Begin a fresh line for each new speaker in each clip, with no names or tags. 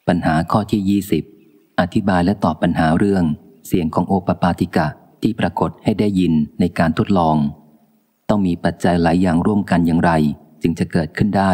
ปัญหาข้อที่20อธิบายและตอบปัญหาเรื่องเสียงของโอปปาติกะที่ปรากฏให้ได้ยินในการทดลองต้องมีปัจจัยหลายอย่างร่วมกันอย่างไรจึงจะเกิดขึ้นได้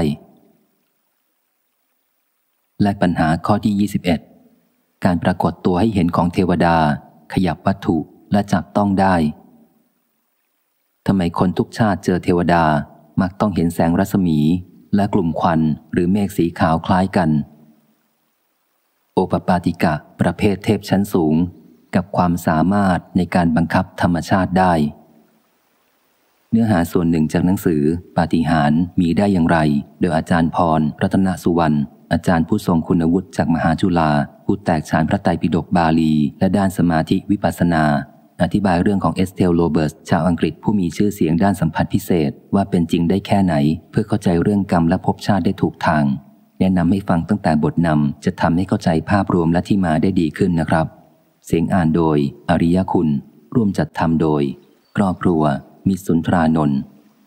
และปัญหาข้อที่21การปรากฏตัวให้เห็นของเทวดาขยับวัตถุและจับต้องได้ทำไมคนทุกชาติเจอเทวดามักต้องเห็นแสงรัศมีและกลุ่มควันหรือเมฆสีขาวคล้ายกันโอปปาติกะประเภทเทพชั้นสูงกับความสามารถในการบังคับธรรมชาติได้เนื้อหาส่วนหนึ่งจากหนังสือปาฏิหาริย์มีได้อย่างไรโดยอาจารย์พรรัตนสุวรรณอาจารย์ผู้ทรงคุณวุฒิจากมหาจุฬาผู้แตกฉานพระไตรปิฎกบาลีและด้านสมาธิวิปัสสนาอธิบายเรื่องของเอสเทลโลเบิร์สชาวอังกฤษผู้มีชื่อเสียงด้านสัมผัสพิเศษว่าเป็นจริงได้แค่ไหนเพื่อเข้าใจเรื่องกรรมและภพชาติได้ถูกทางแนะนำให้ฟังตั้งแต่บทนำจะทำให้เข้าใจภาพรวมและที่มาได้ดีขึ้นนะครับเสียงอ่านโดยอริยคุณร่วมจัดทำโดยครอบครัวมิตรสุนทรานนท์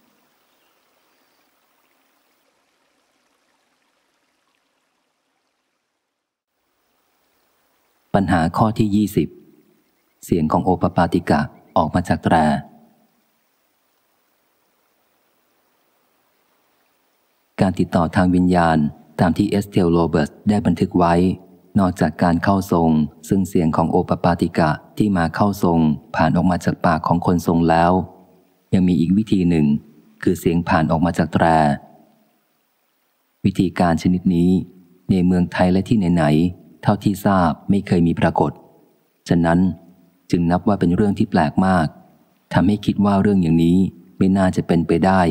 ปัญหาข้อที่20เสียงของโอปปาติกะออกมาจากแตรการติดต่อทางวิญญาณตามที่เอสเทลโลเบิร์สได้บันทึกไว้นอกจากการเข้าทรงซึ่งเสียงของโอปปาติกะที่มาเข้าทรงผ่านออกมาจากปากของคนทรงแล้วยังมีอีกวิธีหนึ่งคือเสียงผ่านออกมาจากแตรวิธีการชนิดนี้ในเมืองไทยและที่ไหนๆเท่าที่ทราบไม่เคยมีปรากฏฉะนั้นจึงนับว่าเป็นเรื่องที่แปลกมากทำให้คิดว่าเรื่องอย่างนี้ไม่น่าจะเป็นไปได้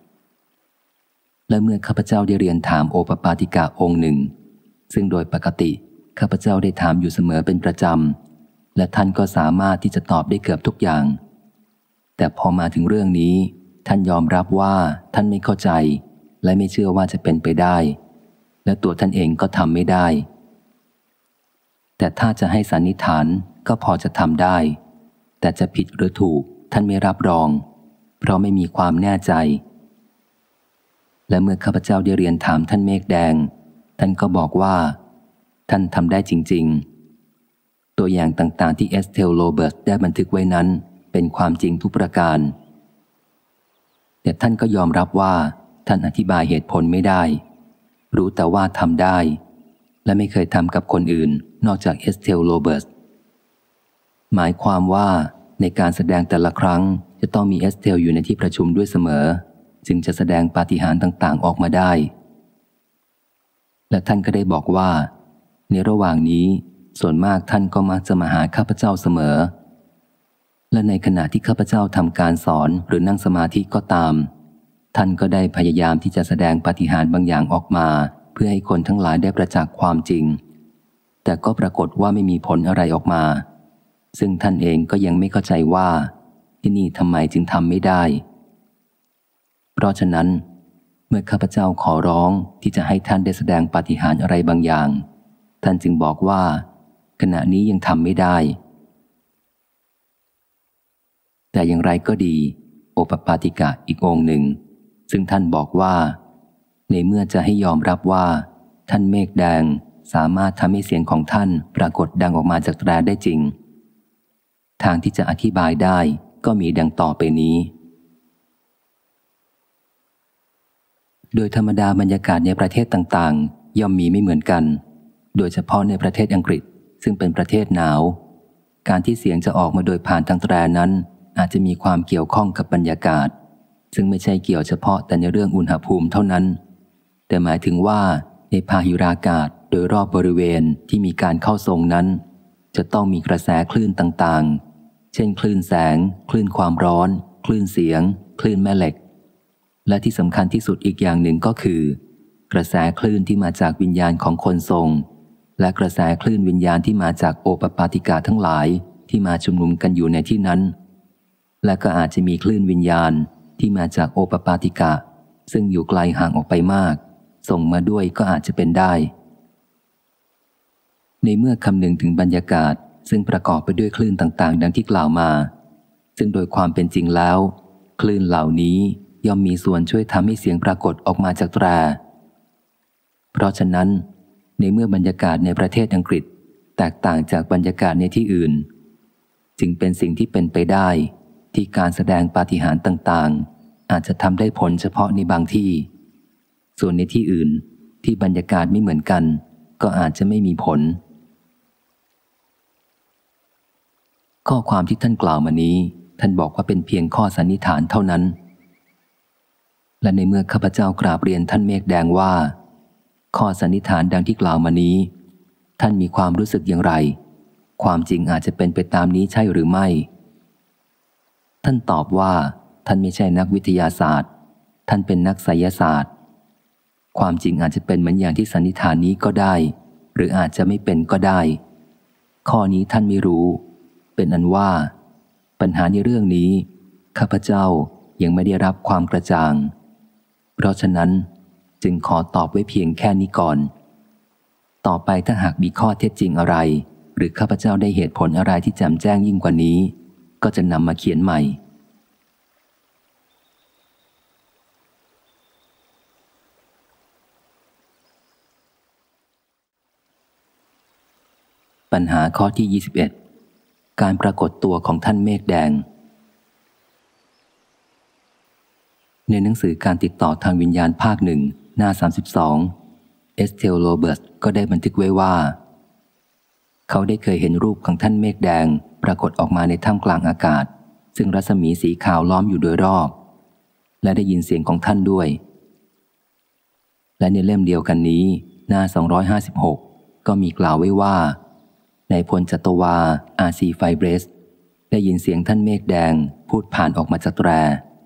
และเมื่อข้าพเจ้าได้เรียนถามโอปปาติกะองค์หนึ่งซึ่งโดยปกติข้าพเจ้าได้ถามอยู่เสมอเป็นประจำและท่านก็สามารถที่จะตอบได้เกือบทุกอย่างแต่พอมาถึงเรื่องนี้ท่านยอมรับว่าท่านไม่เข้าใจและไม่เชื่อว่าจะเป็นไปได้และตัวท่านเองก็ทำไม่ได้แต่ถ้าจะให้สันนิษฐานก็พอจะทำได้แต่จะผิดหรือถูกท่านไม่รับรองเพราะไม่มีความแน่ใจและเมื่อข้าพเจ้าได้เรียนถามท่านเมฆแดงท่านก็บอกว่าท่านทำได้จริงๆตัวอย่างต่างๆที่เอสเทลโลเบิร์ตได้บันทึกไว้นั้นเป็นความจริงทุกประการแต่ท่านก็ยอมรับว่าท่านอธิบายเหตุผลไม่ได้รู้แต่ว่าทำได้และไม่เคยทำกับคนอื่นนอกจากเอสเทลโลเบิร์ตหมายความว่าในการแสดงแต่ละครั้งจะต้องมีเอสเทลอยู่ในที่ประชุมด้วยเสมอจึงจะแสดงปาฏิหาริย์ต่างๆออกมาได้และท่านก็ได้บอกว่าในระหว่างนี้ส่วนมากท่านก็มักจะมาหาข้าพเจ้าเสมอและในขณะที่ข้าพเจ้าทำการสอนหรือนั่งสมาธิก็ตามท่านก็ได้พยายามที่จะแสดงปาฏิหาริย์บางอย่างออกมาเพื่อให้คนทั้งหลายได้ประจักษ์ความจริงแต่ก็ปรากฏว่าไม่มีผลอะไรออกมาซึ่งท่านเองก็ยังไม่เข้าใจว่าที่นี่ทำไมจึงทำไม่ได้เพราะฉะนั้นเมื่อข้าพเจ้าขอร้องที่จะให้ท่านได้แสดงปาฏิหาริย์อะไรบางอย่างท่านจึงบอกว่าขณะนี้ยังทำไม่ได้แต่อย่างไรก็ดีโอปปาติกะอีกองค์หนึ่งซึ่งท่านบอกว่าในเมื่อจะให้ยอมรับว่าท่านเมฆแดงสามารถทำให้เสียงของท่านปรากฏดังออกมาจากแตรได้จริงทางที่จะอธิบายได้ก็มีดังต่อไปนี้โดยธรรมดาบรรยากาศในประเทศต่างๆย่อมมีไม่เหมือนกันโดยเฉพาะในประเทศอังกฤษซึ่งเป็นประเทศหนาวการที่เสียงจะออกมาโดยผ่านทางแตรนั้นอาจจะมีความเกี่ยวข้องกับบรรยากาศซึ่งไม่ใช่เกี่ยวเฉพาะแต่ในเรื่องอุณหภูมิเท่านั้นแต่หมายถึงว่าในพายุรากาศโดยรอบบริเวณที่มีการเข้าทรงนั้นจะต้องมีกระแสคลื่นต่างๆเช่นคลื่นแสงคลื่นความร้อนคลื่นเสียงคลื่นแม่เหล็กและที่สำคัญที่สุดอีกอย่างหนึ่งก็คือกระแสคลื่นที่มาจากวิญญาณของคนทรงและกระแสคลื่นวิญญาณที่มาจากโอปปาติกะทั้งหลายที่มาชุมนุมกันอยู่ในที่นั้นและก็อาจจะมีคลื่นวิญญาณที่มาจากโอปปาติกะซึ่งอยู่ไกลห่างออกไปมากส่งมาด้วยก็อาจจะเป็นได้ในเมื่อคำนึงถึงบรรยากาศซึ่งประกอบไปด้วยคลื่นต่างๆดังที่กล่าวมาซึ่งโดยความเป็นจริงแล้วคลื่นเหล่านี้ย่อมมีส่วนช่วยทำให้เสียงปรากฏออกมาจากแตรเพราะฉะนั้นในเมื่อบรรยากาศในประเทศอังกฤษแตกต่างจากบรรยากาศในที่อื่นจึงเป็นสิ่งที่เป็นไปได้ที่การแสดงปาฏิหาริย์ต่างๆอาจจะทำได้ผลเฉพาะในบางที่ส่วนในที่อื่นที่บรรยากาศไม่เหมือนกันก็อาจจะไม่มีผลข้อความที่ท่านกล่าวมานี้ท่านบอกว่าเป็นเพียงข้อสันนิษฐานเท่านั้นและในเมื่อข้าพเจ้ากราบเรียนท่านเมฆแดงว่าข้อสันนิษฐานดังที่กล่าวมานี้ท่านมีความรู้สึกอย่างไรความจริงอาจจะเป็นไปตามนี้ใช่หรือไม่ท่านตอบว่าท่านไม่ใช่นักวิทยาศาสตร์ท่านเป็นนักไสยศาสตร์ความจริงอาจจะเป็นเหมือนอย่างที่สันนิษฐานนี้ก็ได้หรืออาจจะไม่เป็นก็ได้ข้อนี้ท่านไม่รู้เป็นอันว่าปัญหาในเรื่องนี้ข้าพเจ้ายังไม่ได้รับความกระจ่างเพราะฉะนั้นจึงขอตอบไว้เพียงแค่นี้ก่อนต่อไปถ้าหากมีข้อเท็จจริงอะไรหรือข้าพเจ้าได้เหตุผลอะไรที่แจ่มแจ้งยิ่งกว่านี้ก็จะนำมาเขียนใหม่ปัญหาข้อที่21การปรากฏตัวของท่านเมฆแดงในหนังสือการติดต่อทางวิญญาณภาค 1หน้า32เอสเทลโรเบิร์ตก็ได้บันทึกไว้ว่าเขาได้เคยเห็นรูปของท่านเมฆแดงปรากฏออกมาในท่ามกลางอากาศซึ่งรัศมีสีขาวล้อมอยู่โดยรอบและได้ยินเสียงของท่านด้วยและในเล่มเดียวกันนี้หน้า256ก็มีกล่าวไว้ว่านายพลจัตวาอาซีไฟเบรสได้ยินเสียงท่านเมฆแดงพูดผ่านออกมาจากแตร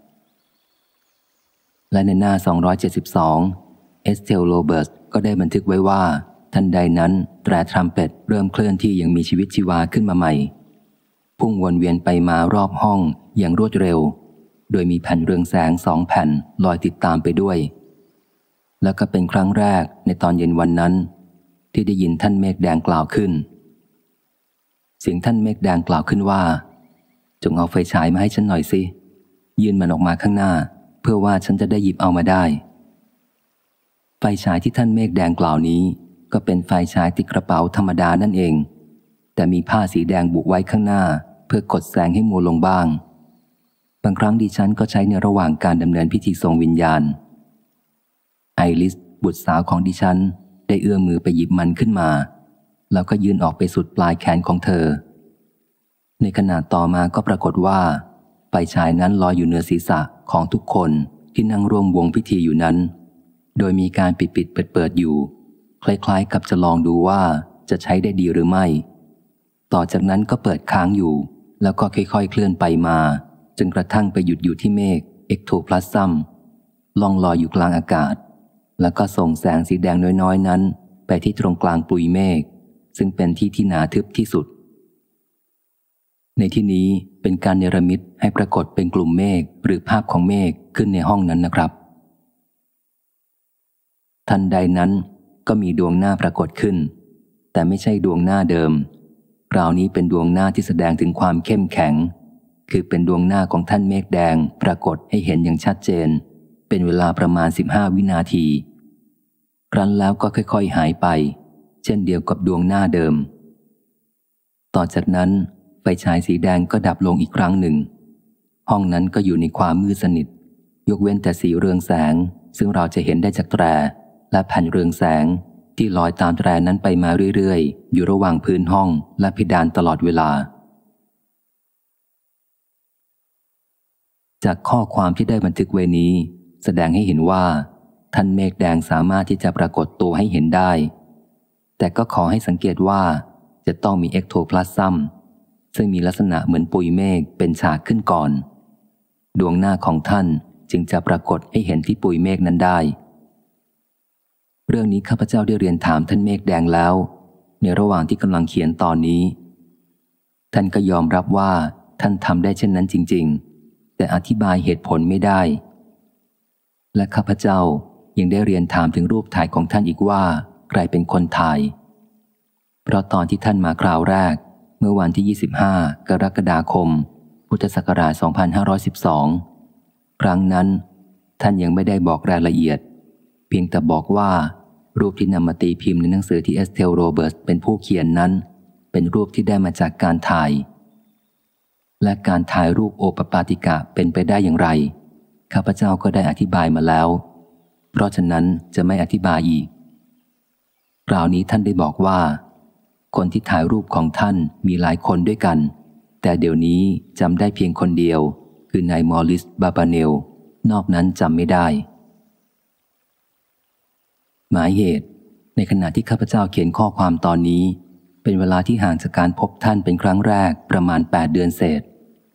และในหน้า272เอสเทลโรเบิร์ตก็ได้บันทึกไว้ว่าทันใดนั้นแตรทรัมเป็ตเริ่มเคลื่อนที่อย่างมีชีวิตชีวาขึ้นมาใหม่พุ่งวนเวียนไปมารอบห้องอย่างรวดเร็วโดยมีแผ่นเรืองแสง2แผ่นลอยติดตามไปด้วยแล้วก็เป็นครั้งแรกในตอนเย็นวันนั้นที่ได้ยินท่านเมฆแดงกล่าวขึ้นเสียงท่านเมฆแดงกล่าวขึ้นว่าจงเอาไฟฉายมาให้ฉันหน่อยสิยื่นมันออกมาข้างหน้าเพื่อว่าฉันจะได้หยิบเอามาได้ไฟฉายที่ท่านเมฆแดงกล่าวนี้ก็เป็นไฟฉายติดกระเป๋าธรรมดานั่นเองแต่มีผ้าสีแดงบุไว้ข้างหน้าเพื่อกดแสงให้มัวลงบ้างบางครั้งดิฉันก็ใช้ในระหว่างการดำเนินพิธีทรงวิญญาณไอริสบุตรสาวของดิฉันได้เอื้อมมือไปหยิบมันขึ้นมาแล้วก็ยื่นออกไปสุดปลายแขนของเธอในขณะต่อมาก็ปรากฏว่าไฟฉายนั้นลอยอยู่เหนือศีรษะของทุกคนที่นั่งร่วมวงพิธีอยู่นั้นโดยมีการปิดเปิดอยู่คล้ายๆกับจะลองดูว่าจะใช้ได้ดีหรือไม่ต่อจากนั้นก็เปิดค้างอยู่แล้วก็ค่อยๆเคลื่อนไปมาจนกระทั่งไปหยุดอยู่ที่เมฆเอ็กโทพลาซัมล่องลอยอยู่กลางอากาศแล้วก็ส่งแสงสีแดงน้อยๆนั้นไปที่ตรงกลางปุยเมฆซึ่งเป็นที่หนาทึบที่สุดในที่นี้เป็นการเนรมิตให้ปรากฏเป็นกลุ่มเมฆหรือภาพของเมฆขึ้นในห้องนั้นนะครับทันใดนั้นก็มีดวงหน้าปรากฏขึ้นแต่ไม่ใช่ดวงหน้าเดิมคราวนี้เป็นดวงหน้าที่แสดงถึงความเข้มแข็งคือเป็นดวงหน้าของท่านเมฆแดงปรากฏให้เห็นอย่างชัดเจนเป็นเวลาประมาณ15วินาทีครั้นแล้วก็ค่อยๆหายไปเช่นเดียวกับดวงหน้าเดิมต่อจากนั้นไฟฉายสีแดงก็ดับลงอีกครั้งหนึ่งห้องนั้นก็อยู่ในความมืดสนิทยกเว้นแต่สีเรืองแสงซึ่งเราจะเห็นได้จากแตรและแผ่นเรืองแสงที่ลอยตามแตรนั้นไปมาเรื่อยๆอยู่ระหว่างพื้นห้องและเพดานตลอดเวลาจากข้อความที่ได้บันทึกไว้นี้แสดงให้เห็นว่าท่านเมฆแดงสามารถที่จะปรากฏตัวให้เห็นได้แต่ก็ขอให้สังเกตว่าจะต้องมีเอ็กโทพลาซัมซึ่งมีลักษณะเหมือนปุยเมฆเป็นฉากขึ้นก่อนดวงหน้าของท่านจึงจะปรากฏให้เห็นที่ปุยเมฆนั้นได้เรื่องนี้ข้าพเจ้าได้เรียนถามท่านเมฆแดงแล้วในระหว่างที่กำลังเขียนตอนนี้ท่านก็ยอมรับว่าท่านทำได้เช่นนั้นจริงๆแต่อธิบายเหตุผลไม่ได้และข้าพเจ้ายังได้เรียนถามถึงรูปถ่ายของท่านอีกว่าใครเป็นคนถ่ายเพราะตอนที่ท่านมาคราวแรกเมื่อวันที่25กรกฎาคมพุทธศักราช2512ครั้งนั้นท่านยังไม่ได้บอกรายละเอียดเพียงแต่บอกว่ารูปที่นำมาตีพิมพ์ในหนังสือที่เอสเทลโรเบิร์ตเป็นผู้เขียนนั้นเป็นรูปที่ได้มาจากการถ่ายและการถ่ายรูปโอปปาติกะเป็นไปได้อย่างไรข้าพเจ้าก็ได้อธิบายมาแล้วเพราะฉะนั้นจะไม่อธิบายอีกคราวนี้ท่านได้บอกว่าคนที่ถ่ายรูปของท่านมีหลายคนด้วยกันแต่เดี๋ยวนี้จำได้เพียงคนเดียวคือนายมอริสบาบาเนลนอกนั้นจำไม่ได้หมายเหตุในขณะที่ข้าพเจ้าเขียนข้อความตอนนี้เป็นเวลาที่ห่างจากการพบท่านเป็นครั้งแรกประมาณ8 เดือนเศษ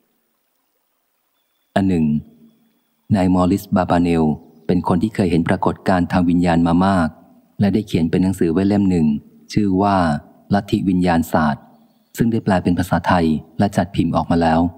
อันหนึ่งนายมอริสบาบาเนลเป็นคนที่เคยเห็นปรากฏการณ์ทางวิญญาณมามากและได้เขียนเป็นหนังสือไว้เล่มหนึ่งชื่อว่าลัทธิวิญญาณศาสตร์ซึ่งได้แปลเป็นภาษาไทยและจัดพิมพ์ออกมาแล้ว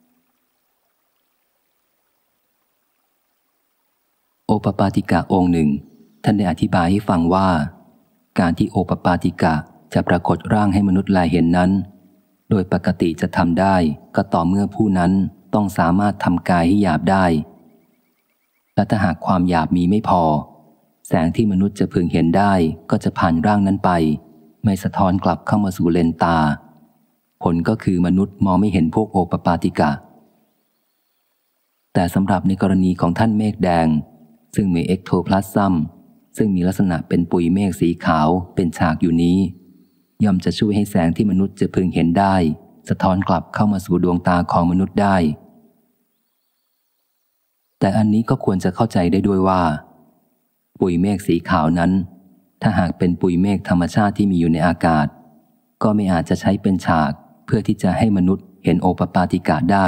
โอปปาติกะองค์หนึ่งท่านได้อธิบายให้ฟังว่าการที่โอปปาติกะจะปรากฏร่างให้มนุษย์แลเห็นนั้นโดยปกติจะทำได้ก็ต่อเมื่อผู้นั้นต้องสามารถทำกายให้หยาบได้และถ้าหากความหยาบมีไม่พอแสงที่มนุษย์จะพึงเห็นได้ก็จะผ่านร่างนั้นไปไม่สะท้อนกลับเข้ามาสู่เลนตาผลก็คือมนุษย์มองไม่เห็นพวกโอปปาติกะแต่สำหรับในกรณีของท่านเมฆแดงซึ่งมีเอ็กโทพลาซัมซึ่งมีลักษณะเป็นปุยเมฆสีขาวเป็นฉากอยู่นี้ย่อมจะช่วยให้แสงที่มนุษย์จะพึงเห็นได้สะท้อนกลับเข้ามาสู่ดวงตาของมนุษย์ได้แต่อันนี้ก็ควรจะเข้าใจได้ด้วยว่าปุยเมฆสีขาวนั้นถ้าหากเป็นปุยเมฆธรรมชาติที่มีอยู่ในอากาศก็ไม่อาจจะใช้เป็นฉากเพื่อที่จะให้มนุษย์เห็นโอปปาติกะได้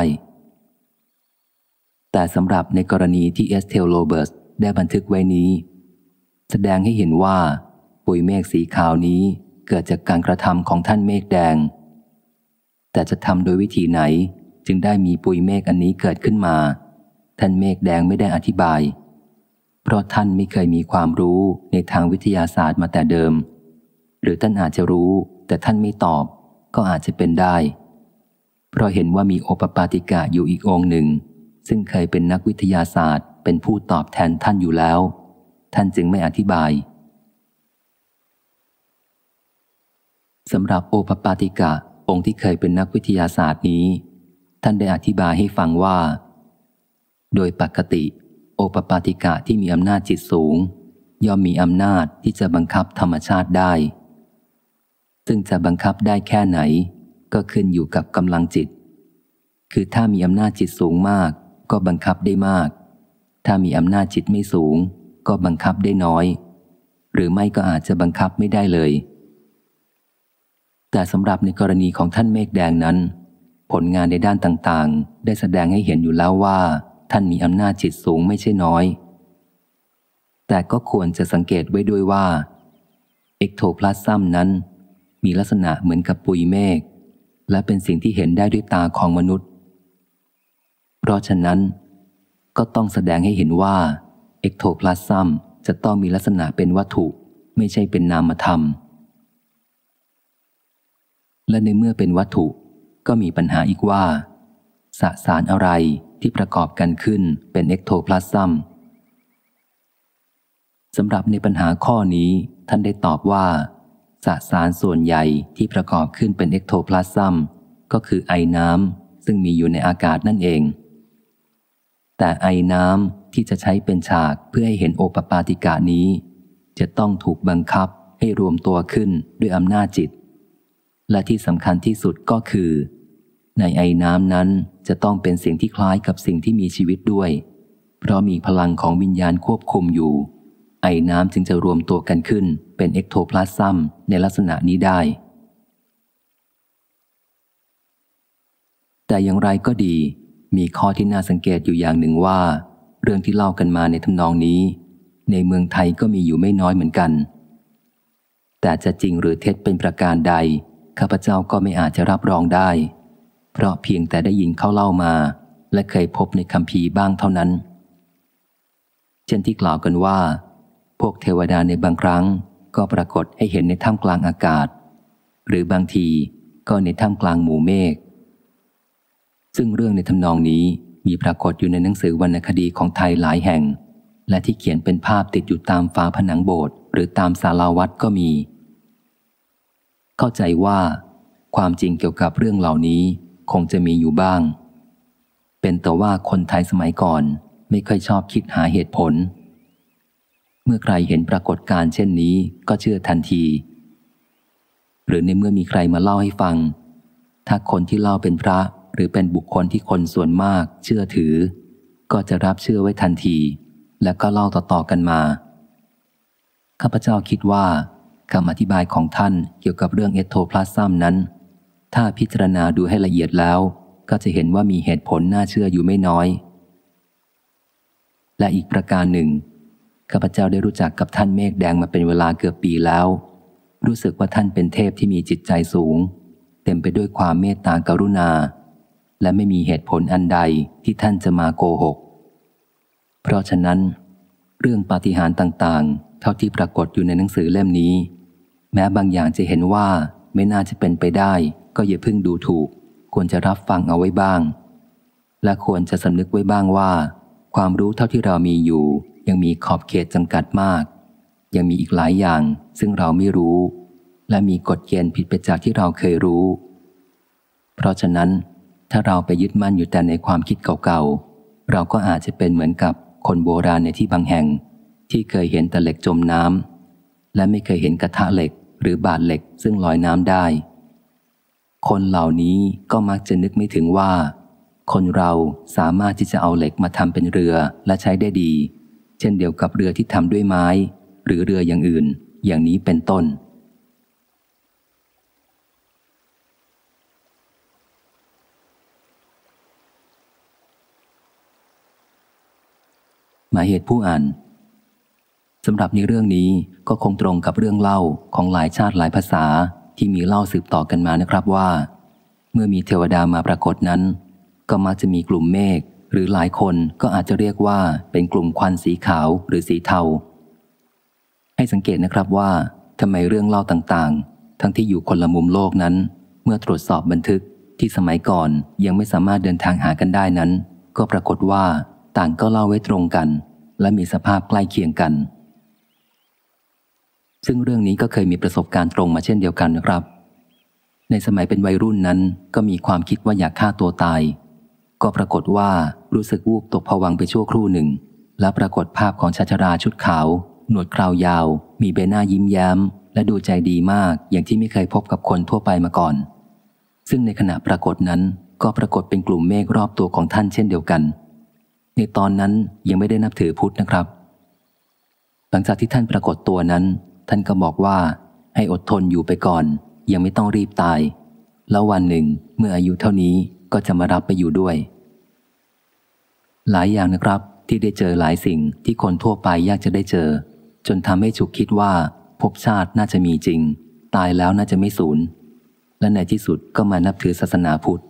แต่สำหรับในกรณีที่เอสเทลโรเบิร์ตได้บันทึกไว้นี้แสดงให้เห็นว่าปุยเมฆสีขาวนี้เกิดจากการกระทำของท่านเมฆแดงแต่จะทำโดยวิธีไหนจึงได้มีปุยเมฆอันนี้เกิดขึ้นมาท่านเมฆแดงไม่ได้อธิบายเพราะท่านไม่เคยมีความรู้ในทางวิทยาศาสตร์มาแต่เดิมหรือท่านอาจจะรู้แต่ท่านไม่ตอบก็อาจจะเป็นได้เพราะเห็นว่ามีโอปปาติกะอยู่อีกองค์หนึ่งซึ่งเคยเป็นนักวิทยาศาสตร์เป็นผู้ตอบแทนท่านอยู่แล้วท่านจึงไม่อธิบายสำหรับโอปปาติกะองค์ที่เคยเป็นนักวิทยาศาสตร์นี้ท่านได้อธิบายให้ฟังว่าโดยปกติโอปปาติกะที่มีอำนาจจิตสูงย่อมมีอำนาจที่จะบังคับธรรมชาติได้ซึ่งจะบังคับได้แค่ไหนก็ขึ้นอยู่กับกำลังจิตคือถ้ามีอำนาจจิตสูงมากก็บังคับได้มากถ้ามีอำนาจจิตไม่สูงก็บังคับได้น้อยหรือไม่ก็อาจจะบังคับไม่ได้เลยแต่สำหรับในกรณีของท่านเมฆแดงนั้นผลงานในด้านต่างๆได้แสดงให้เห็นอยู่แล้วว่าท่านมีอำนาจจิตสูงไม่ใช่น้อยแต่ก็ควรจะสังเกตไว้ด้วยว่าเอ็กโทพลาซัมนั้นมีลักษณะเหมือนกับปุยเมฆและเป็นสิ่งที่เห็นได้ด้วยตาของมนุษย์เพราะฉะนั้นก็ต้องแสดงให้เห็นว่าเอ็กโทพลาซัมจะต้องมีลักษณะเป็นวัตถุไม่ใช่เป็นนามธรรมและในเมื่อเป็นวัตถุก็มีปัญหาอีกว่าสสารอะไรที่ประกอบกันขึ้นเป็นเอ็กโทพลาซัมสำหรับในปัญหาข้อนี้ท่านได้ตอบว่าสสารส่วนใหญ่ที่ประกอบขึ้นเป็นเอ็กโทพลาซัมก็คือไอน้ำซึ่งมีอยู่ในอากาศนั่นเองแต่ไอน้ำที่จะใช้เป็นฉากเพื่อให้เห็นโอปปาติกะนี้จะต้องถูกบังคับให้รวมตัวขึ้นด้วยอำนาจจิตและที่สำคัญที่สุดก็คือในไอน้ำนั้นจะต้องเป็นสิ่งที่คล้ายกับสิ่งที่มีชีวิตด้วยเพราะมีพลังของวิญญาณควบคุมอยู่ไอน้ำจึงจะรวมตัวกันขึ้นเป็นเอ็กโทพลาซัมในลักษณะนี้ได้แต่อย่างไรก็ดีมีข้อที่น่าสังเกตอยู่อย่างหนึ่งว่าเรื่องที่เล่ากันมาในทำนองนี้ในเมืองไทยก็มีอยู่ไม่น้อยเหมือนกันแต่จะจริงหรือเท็จเป็นประการใดข้าพเจ้าก็ไม่อาจจะรับรองได้เพราะเพียงแต่ได้ยินเขาเล่ามาและเคยพบในคัมภีร์บ้างเท่านั้นเช่นที่กล่าวกันว่าพวกเทวดาในบางครั้งก็ปรากฏให้เห็นในท่ามกลางอากาศหรือบางทีก็ในท่ามกลางหมู่เมฆซึ่งเรื่องในทำนองนี้มีปรากฏอยู่ในหนังสือวรรณคดีของไทยหลายแห่งและที่เขียนเป็นภาพติดอยู่ตามฝาผนังโบสถ์หรือตามศาลาวัดก็มีเข้าใจว่าความจริงเกี่ยวกับเรื่องเหล่านี้คงจะมีอยู่บ้างเป็นแต่ว่าคนไทยสมัยก่อนไม่ค่อยชอบคิดหาเหตุผลเมื่อใครเห็นปรากฏการณ์เช่นนี้ก็เชื่อทันทีหรือในเมื่อมีใครมาเล่าให้ฟังถ้าคนที่เล่าเป็นพระหรือเป็นบุคคลที่คนส่วนมากเชื่อถือก็จะรับเชื่อไว้ทันทีและก็เล่าต่อๆกันมาข้าพเจ้าคิดว่าคำอธิบายของท่านเกี่ยวกับเรื่องเอโทพลาซัมนั้นถ้าพิจารณาดูให้ละเอียดแล้วก็จะเห็นว่ามีเหตุผลน่าเชื่ออยู่ไม่น้อยและอีกประการหนึ่งข้าพเจ้าได้รู้จักกับท่านเมฆแดงมาเป็นเวลาเกือบปีแล้วรู้สึกว่าท่านเป็นเทพที่มีจิตใจสูงเต็มไปด้วยความเมตตากรุณาและไม่มีเหตุผลอันใดที่ท่านจะมาโกหกเพราะฉะนั้นเรื่องปาฏิหาริย์ต่างๆเท่าที่ปรากฏอยู่ในหนังสือเล่มนี้แม้บางอย่างจะเห็นว่าไม่น่าจะเป็นไปได้ก็อย่าเพิ่งดูถูกควรจะรับฟังเอาไว้บ้างและควรจะสำนึกไว้บ้างว่าความรู้เท่าที่เรามีอยู่ยังมีขอบเขตจำกัดมากยังมีอีกหลายอย่างซึ่งเราไม่รู้และมีกฎเกณฑ์ผิดไปจากที่เราเคยรู้เพราะฉะนั้นถ้าเราไปยึดมั่นอยู่แต่ในความคิดเก่าๆเราก็อาจจะเป็นเหมือนกับคนโบราณในที่บางแห่งที่เคยเห็นแต่เหล็กจมน้ำและไม่เคยเห็นกระทะเหล็กหรือบาทเหล็กซึ่งลอยน้ำได้คนเหล่านี้ก็มักจะนึกไม่ถึงว่าคนเราสามารถที่จะเอาเหล็กมาทำเป็นเรือและใช้ได้ดีเช่นเดียวกับเรือที่ทำด้วยไม้หรือเรืออย่างอื่นอย่างนี้เป็นต้นหมายเหตุผู้อ่านสำหรับในเรื่องนี้ก็คงตรงกับเรื่องเล่าของหลายชาติหลายภาษาที่มีเล่าสืบต่อกันมานะครับว่าเมื่อมีเทวดามาปรากฏนั้นก็มักจะมีกลุ่มเมฆหรือหลายคนก็อาจจะเรียกว่าเป็นกลุ่มควันสีขาวหรือสีเทาให้สังเกตนะครับว่าทำไมเรื่องเล่าต่างๆทั้งที่อยู่คนละมุมโลกนั้นเมื่อตรวจสอบบันทึกที่สมัยก่อนยังไม่สามารถเดินทางหากันได้นั้นก็ปรากฏว่าต่างก็เล่าไว้ตรงกันและมีสภาพใกล้เคียงกันซึ่งเรื่องนี้ก็เคยมีประสบการณ์ตรงมาเช่นเดียวกันนะครับในสมัยเป็นวัยรุ่นนั้นก็มีความคิดว่าอยากฆ่าตัวตายก็ปรากฏว่ารู้สึกวูบตกผวังค์ไปชั่วครู่หนึ่งและปรากฏภาพของชายชราชุดขาวหนวดเครายาวมีใบหน้ายิ้มแย้มและดูใจดีมากอย่างที่ไม่เคยพบกับคนทั่วไปมาก่อนซึ่งในขณะปรากฏนั้นก็ปรากฏเป็นกลุ่มเมฆรอบตัวของท่านเช่นเดียวกันในตอนนั้นยังไม่ได้นับถือพุทธนะครับหลังจากที่ท่านปรากฏตัวนั้นท่านก็บอกว่าให้อดทนอยู่ไปก่อนยังไม่ต้องรีบตายแล้ววันหนึ่งเมื่ออายุเท่านี้ก็จะมารับไปอยู่ด้วยหลายอย่างนะครับที่ได้เจอหลายสิ่งที่คนทั่วไปยากจะได้เจอจนทำให้ฉุกคิดว่าภพชาติน่าจะมีจริงตายแล้วน่าจะไม่สูญและในที่สุดก็มานับถือศาสนาพุทธ